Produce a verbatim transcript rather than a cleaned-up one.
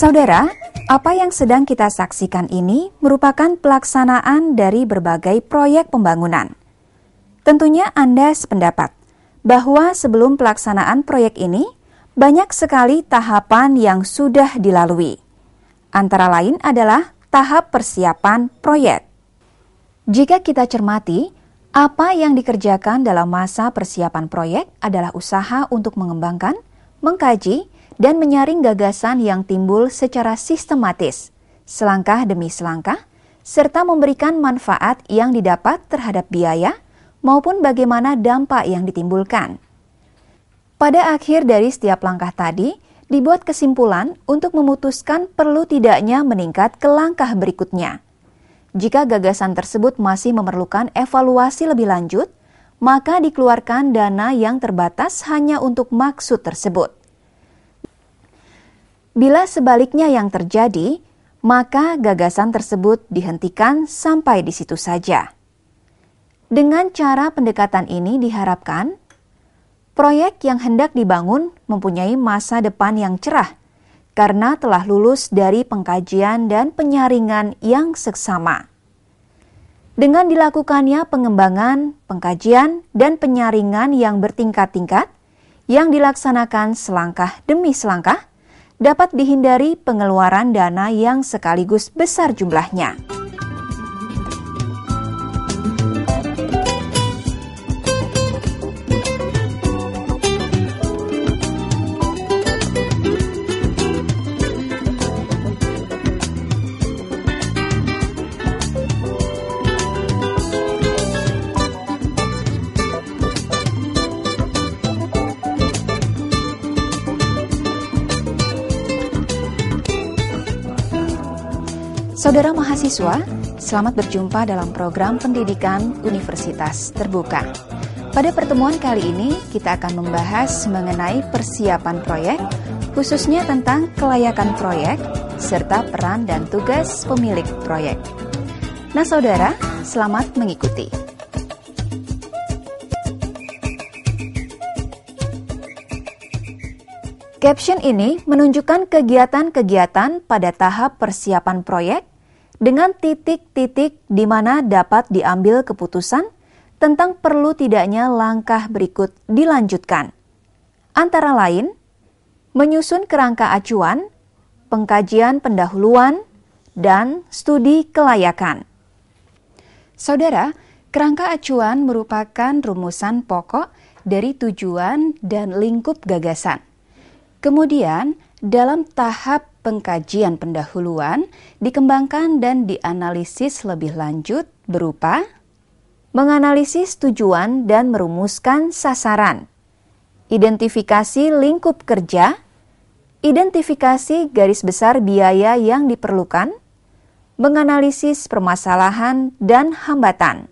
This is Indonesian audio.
Saudara, apa yang sedang kita saksikan ini merupakan pelaksanaan dari berbagai proyek pembangunan. Tentunya Anda sependapat bahwa sebelum pelaksanaan proyek ini, banyak sekali tahapan yang sudah dilalui. Antara lain adalah tahap persiapan proyek. Jika kita cermati, apa yang dikerjakan dalam masa persiapan proyek adalah usaha untuk mengembangkan, mengkaji, dan menyaring gagasan yang timbul secara sistematis, selangkah demi selangkah, serta memberikan manfaat yang didapat terhadap biaya maupun bagaimana dampak yang ditimbulkan. Pada akhir dari setiap langkah tadi, dibuat kesimpulan untuk memutuskan perlu tidaknya meningkat ke langkah berikutnya. Jika gagasan tersebut masih memerlukan evaluasi lebih lanjut, maka dikeluarkan dana yang terbatas hanya untuk maksud tersebut. Bila sebaliknya yang terjadi, maka gagasan tersebut dihentikan sampai di situ saja. Dengan cara pendekatan ini diharapkan, proyek yang hendak dibangun mempunyai masa depan yang cerah karena telah lulus dari pengkajian dan penyaringan yang seksama. Dengan dilakukannya pengembangan, pengkajian, dan penyaringan yang bertingkat-tingkat, yang dilaksanakan selangkah demi selangkah, dapat dihindari pengeluaran dana yang sekaligus besar jumlahnya. Saudara mahasiswa, selamat berjumpa dalam program pendidikan Universitas Terbuka. Pada pertemuan kali ini, kita akan membahas mengenai persiapan proyek, khususnya tentang kelayakan proyek, serta peran dan tugas pemilik proyek. Nah saudara, selamat mengikuti. Caption ini menunjukkan kegiatan-kegiatan pada tahap persiapan proyek dengan titik-titik di mana dapat diambil keputusan tentang perlu tidaknya langkah berikut dilanjutkan. Antara lain, menyusun kerangka acuan, pengkajian pendahuluan, dan studi kelayakan. Saudara, kerangka acuan merupakan rumusan pokok dari tujuan dan lingkup gagasan. Kemudian, dalam tahap pengkajian pendahuluan dikembangkan dan dianalisis lebih lanjut berupa menganalisis tujuan dan merumuskan sasaran, identifikasi lingkup kerja, identifikasi garis besar biaya yang diperlukan, menganalisis permasalahan dan hambatan.